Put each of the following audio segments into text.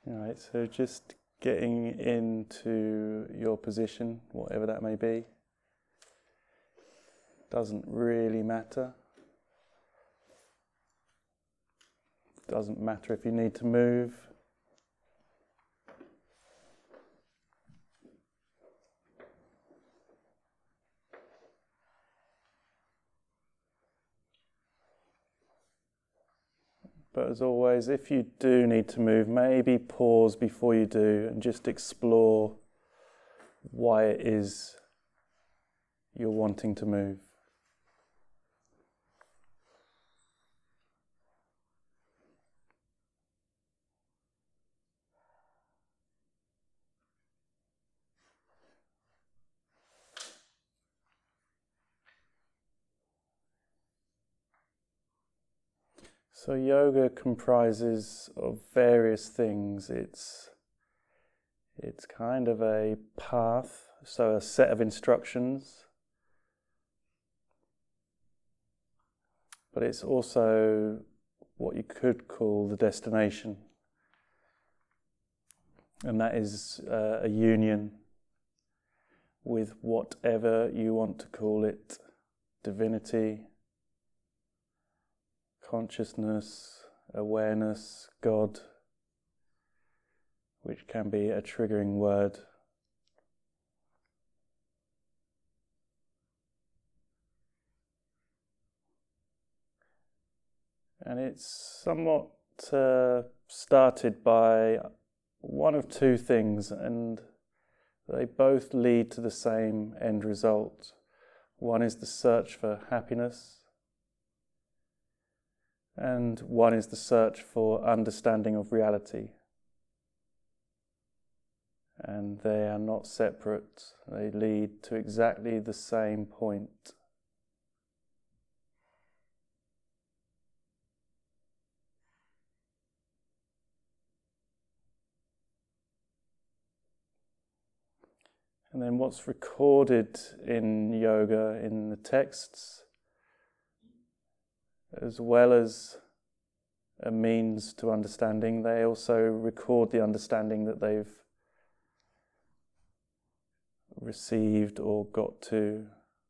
Alright, so just getting into your position, whatever that may be, doesn't really matter. Doesn't matter if you need to move. But as always, if you do need to move, maybe pause before you do and just explore why it is you're wanting to move. So yoga comprises of various things. It's kind of a path, so a set of instructions, but it's also what you could call the destination, and that is a union with whatever you want to call it: divinity, consciousness, awareness, God, which can be a triggering word. And it's somewhat started by one of two things, and they both lead to the same end result. One is the search for happiness, and one is the search for understanding of reality. And they are not separate. They lead to exactly the same point. And then what's recorded in yoga, in the texts, as well as a means to understanding, they also record the understanding that they've received or got to.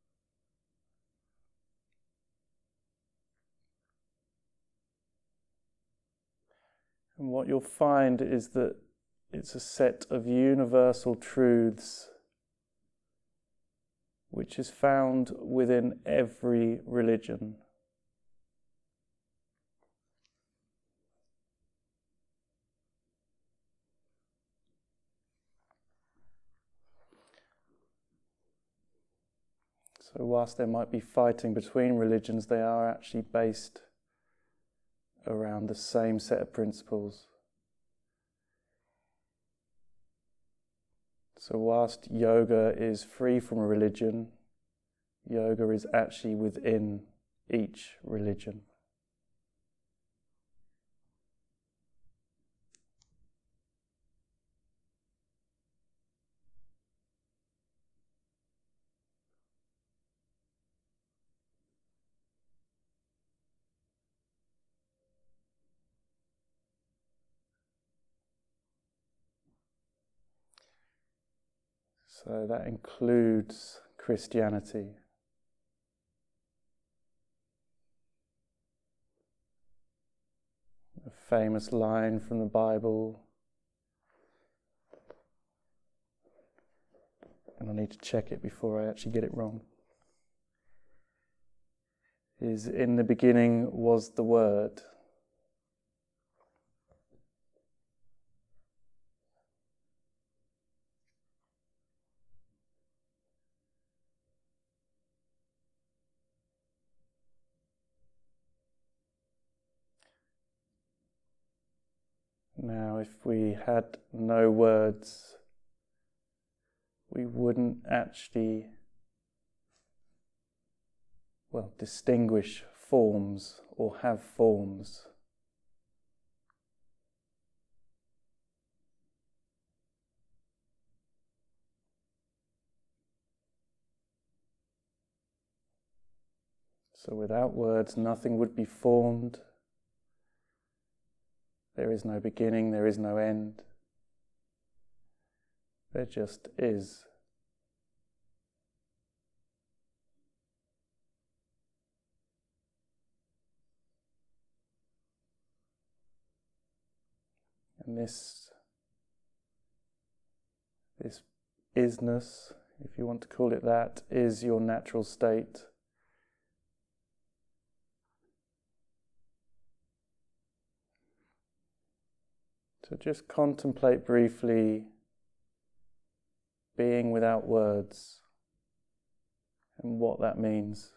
And what you'll find is that it's a set of universal truths which is found within every religion. So whilst there might be fighting between religions, they are actually based around the same set of principles. So whilst yoga is free from a religion, yoga is actually within each religion. So that includes Christianity. A famous line from the Bible, and I need to check it before I actually get it wrong, is "In the beginning was the Word." Now, if we had no words, we wouldn't actually, distinguish forms or have forms. So without words, nothing would be formed. There is no beginning, there is no end. There just is. And this isness, if you want to call it that, is your natural state. So just contemplate briefly being without words and what that means.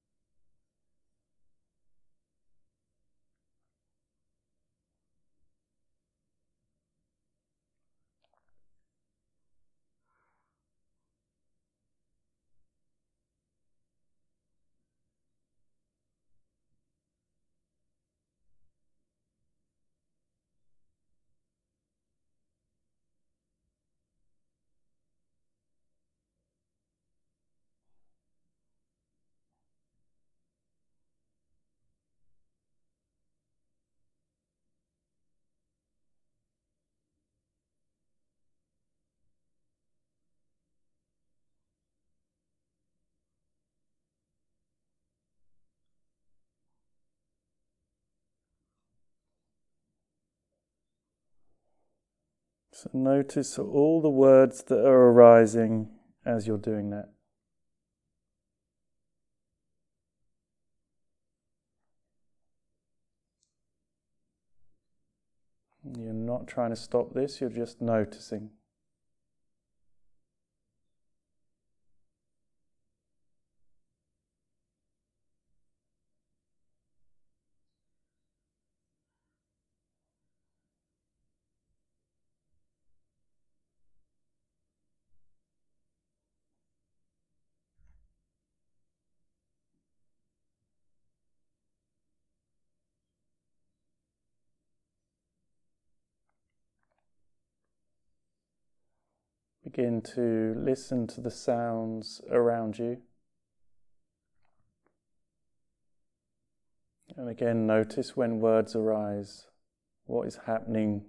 So notice all the words that are arising as you're doing that. You're not trying to stop this, you're just noticing. Begin to listen to the sounds around you. And again, notice when words arise, what is happening.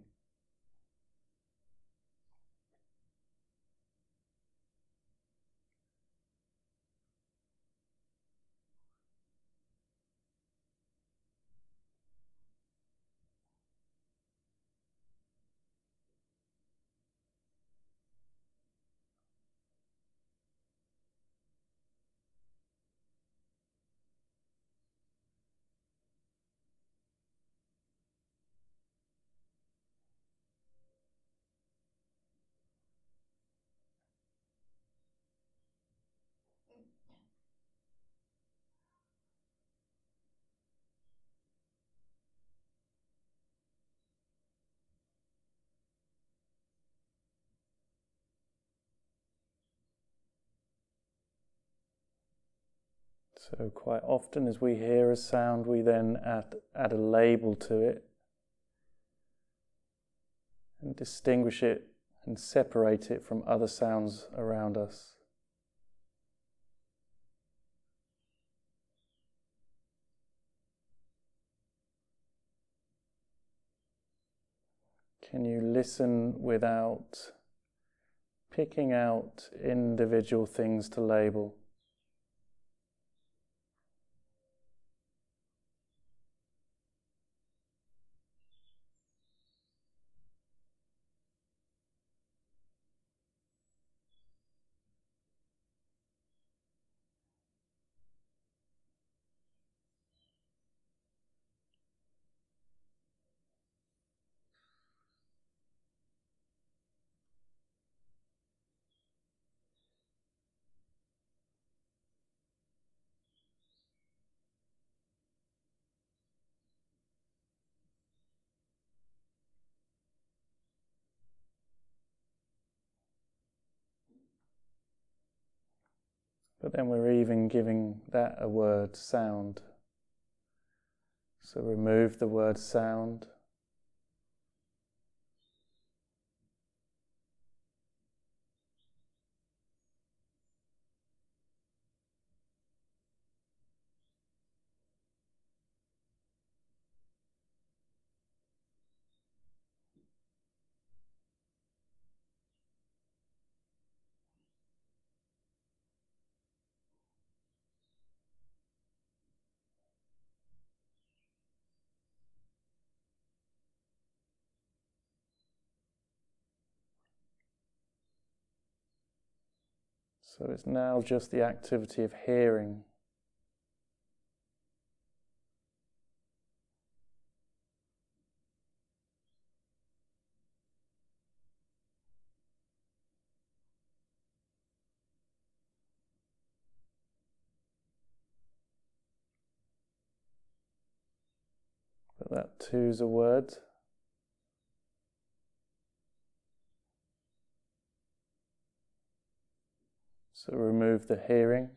So quite often as we hear a sound, we then add a label to it and distinguish it and separate it from other sounds around us. Can you listen without picking out individual things to label? But then we're even giving that a word, sound. So remove the word sound. So it's now just the activity of hearing. But that too's a word. So remove the hearing.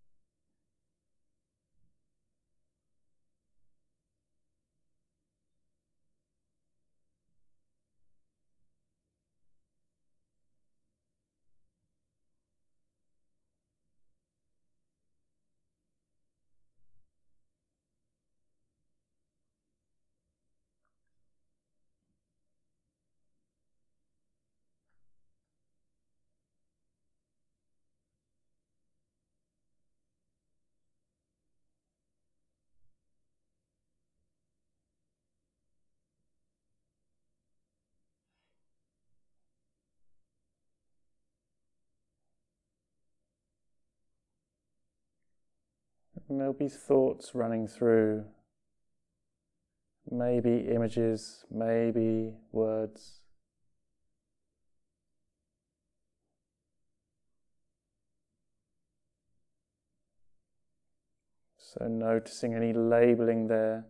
And there'll be thoughts running through, maybe images, maybe words. So noticing any labeling there.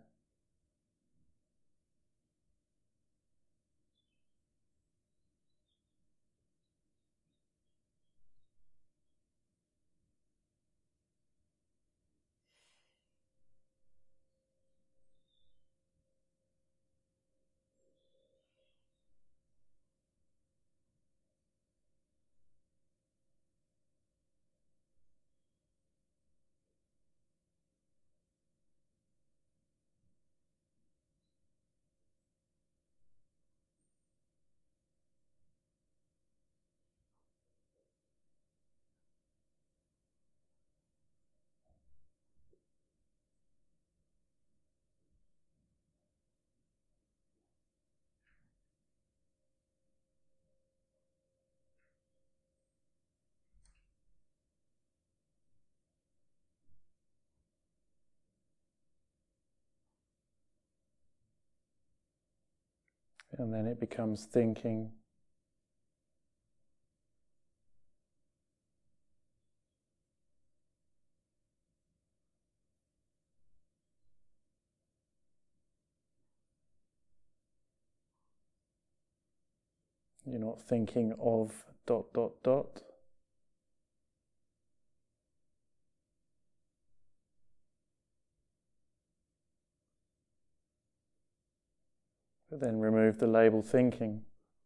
And then it becomes thinking. You're not thinking of ... But then remove the label thinking.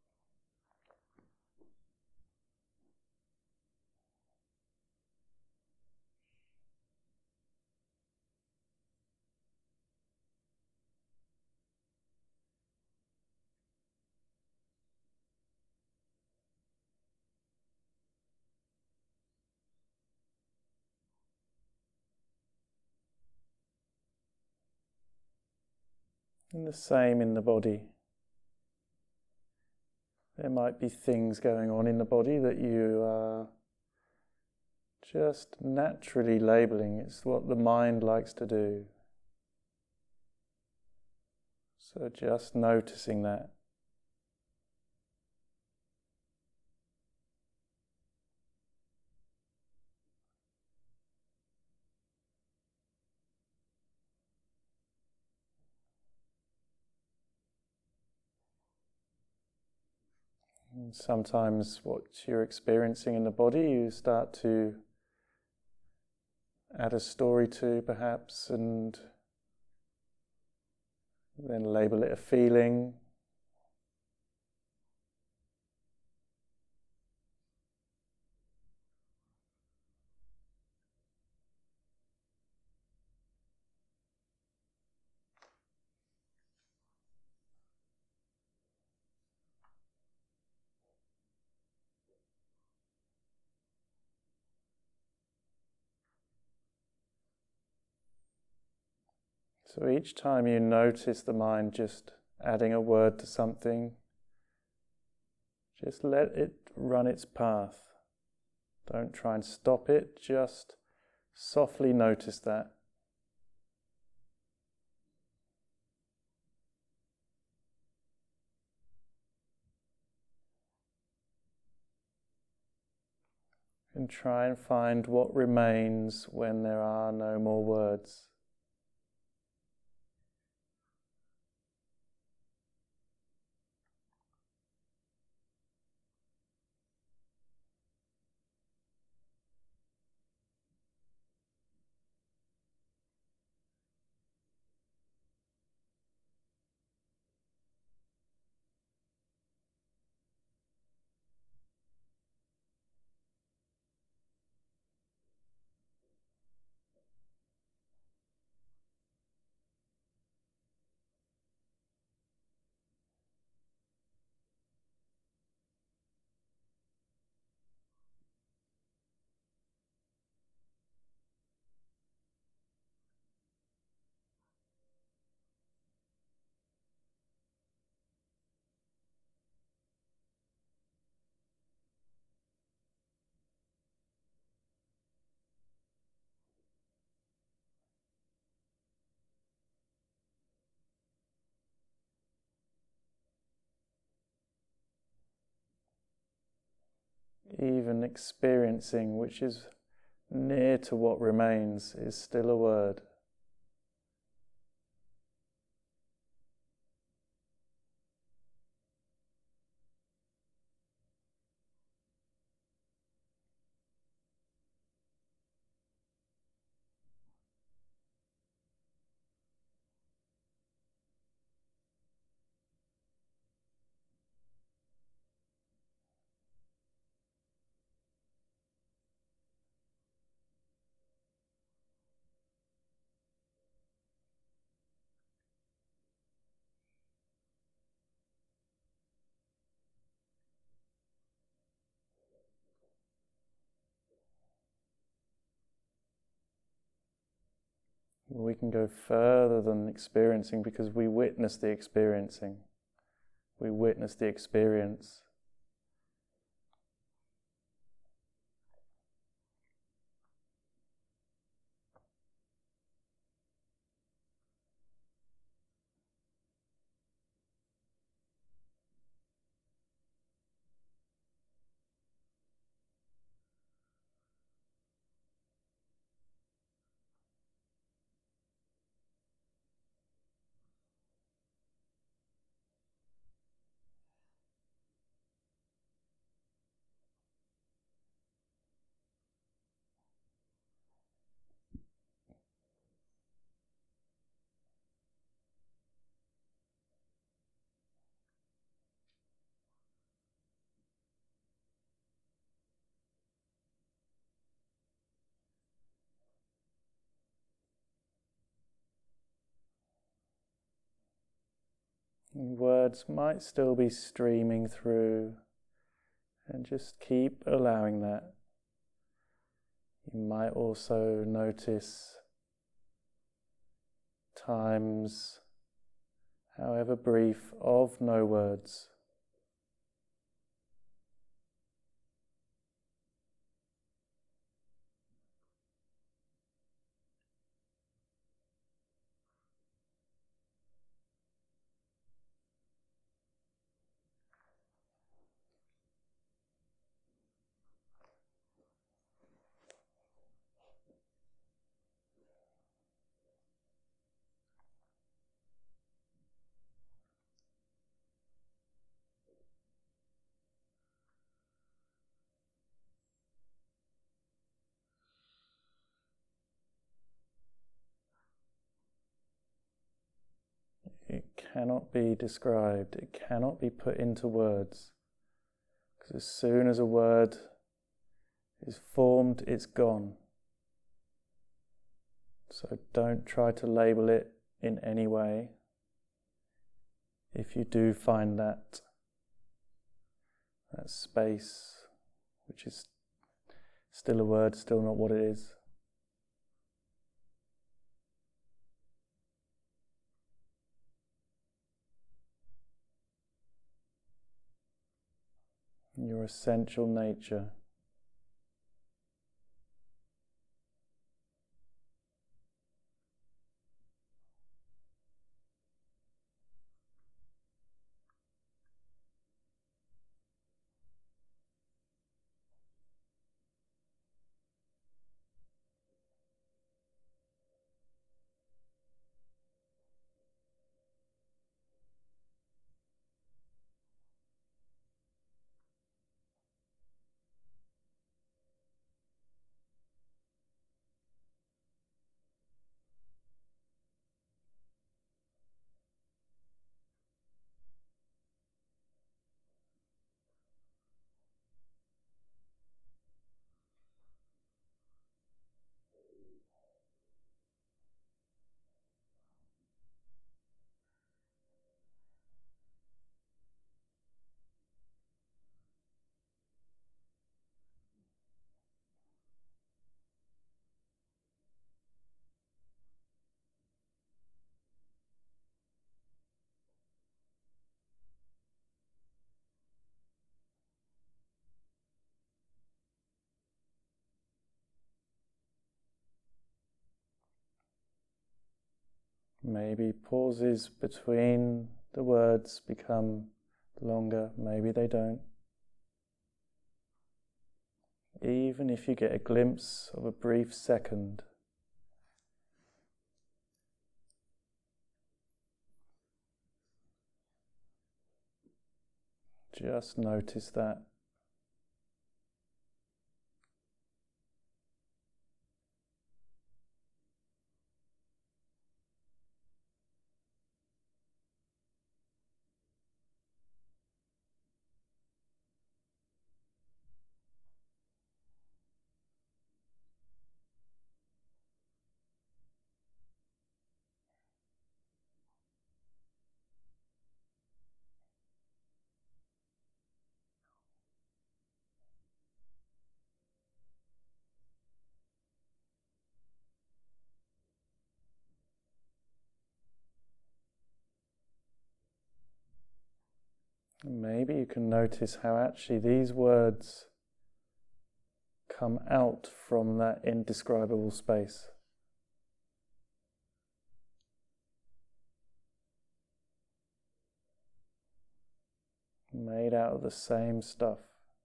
And the same in the body. There might be things going on in the body that you are just naturally labeling. It's what the mind likes to do. So just noticing that. And sometimes what you're experiencing in the body, you start to add a story to, perhaps, and then label it a feeling. So each time you notice the mind just adding a word to something, just let it run its path. Don't try and stop it, just softly notice that. And try and find what remains when there are no more words. Even experiencing, which is near to what remains, is still a word. We can go further than experiencing because we witness the experiencing. We witness the experience. Words might still be streaming through, and just keep allowing that. You might also notice times, however brief, of no words. It cannot be described, it cannot be put into words, because as soon as a word is formed, it's gone. So don't try to label it in any way. If you do find that space, which is still a word, still not what it is. Your essential nature. Maybe pauses between the words become longer, maybe they don't. Even if you get a glimpse of a brief second, just notice that. Maybe you can notice how actually these words come out from that indescribable space. Made out of the same stuff.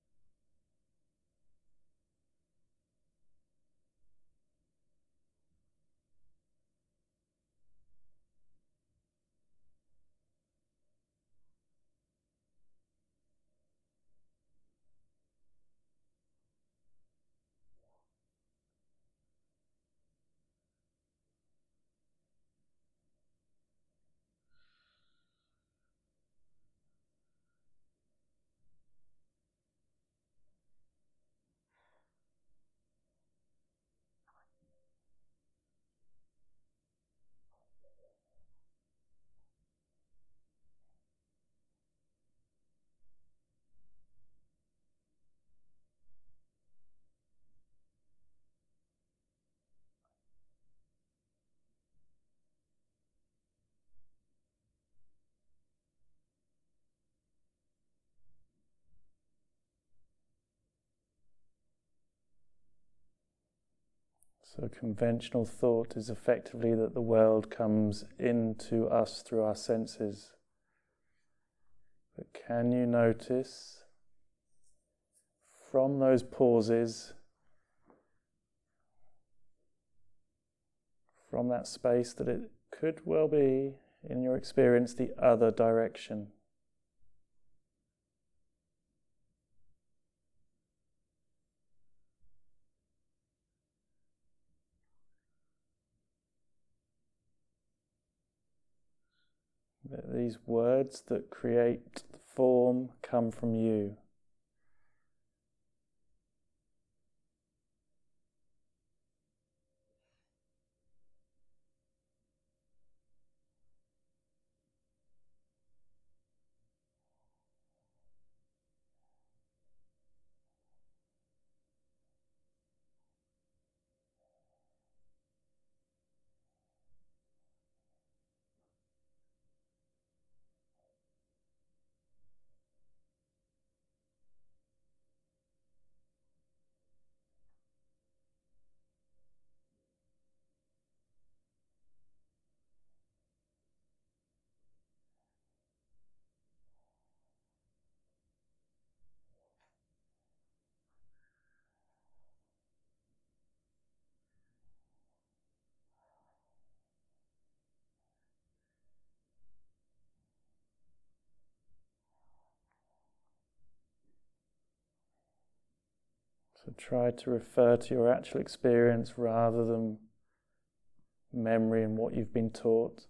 So conventional thought is effectively that the world comes into us through our senses. But can you notice from those pauses, from that space, that it could well be, in your experience, the other direction? That these words that create the form come from you. So try to refer to your actual experience rather than memory and what you've been taught.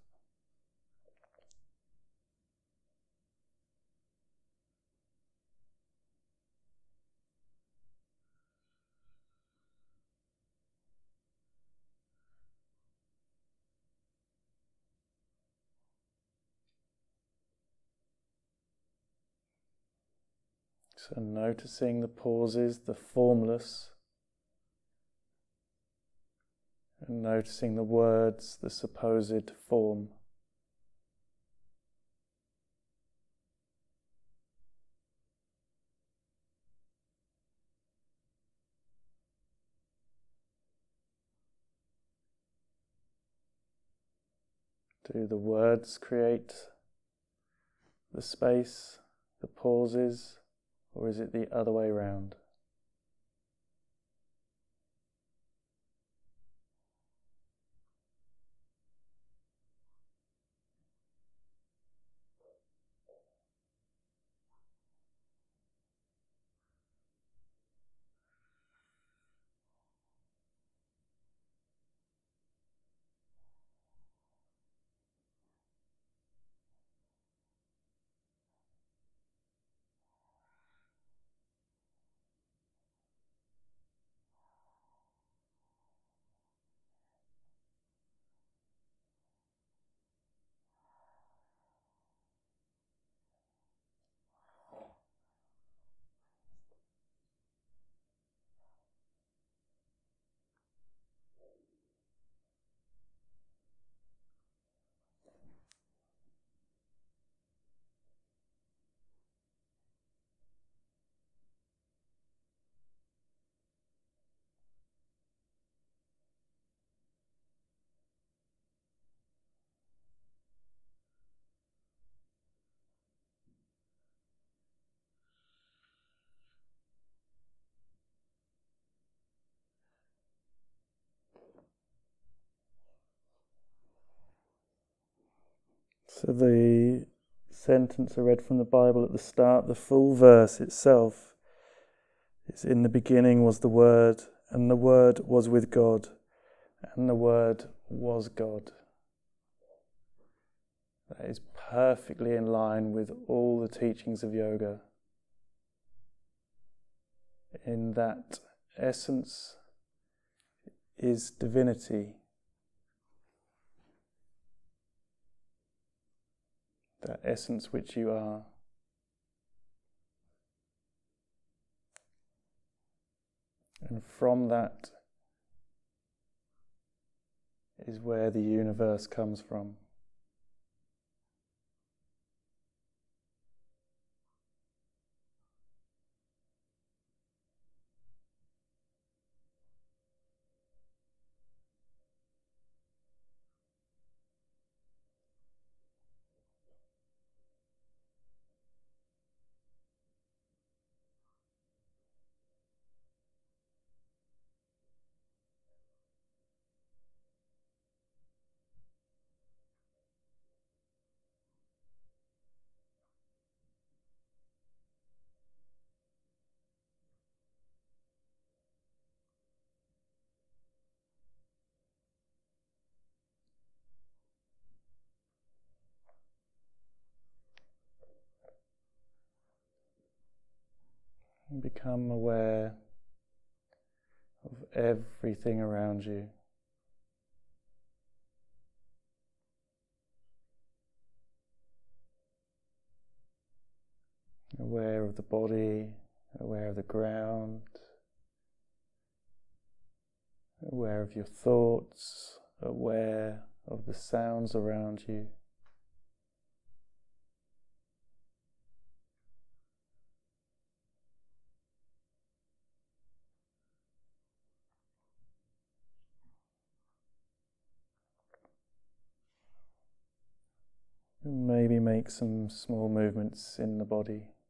So noticing the pauses, the formless, and noticing the words, the supposed form. Do the words create the space, the pauses, or is it the other way around? So the sentence I read from the Bible at the start, the full verse itself, is in the beginning was the Word, and the Word was with God, and the Word was God. That is perfectly in line with all the teachings of yoga. In that essence is divinity. That essence which you are. And from that is where the universe comes from. And become aware of everything around you. Aware of the body, aware of the ground, aware of your thoughts, aware of the sounds around you. And maybe make some small movements in the body.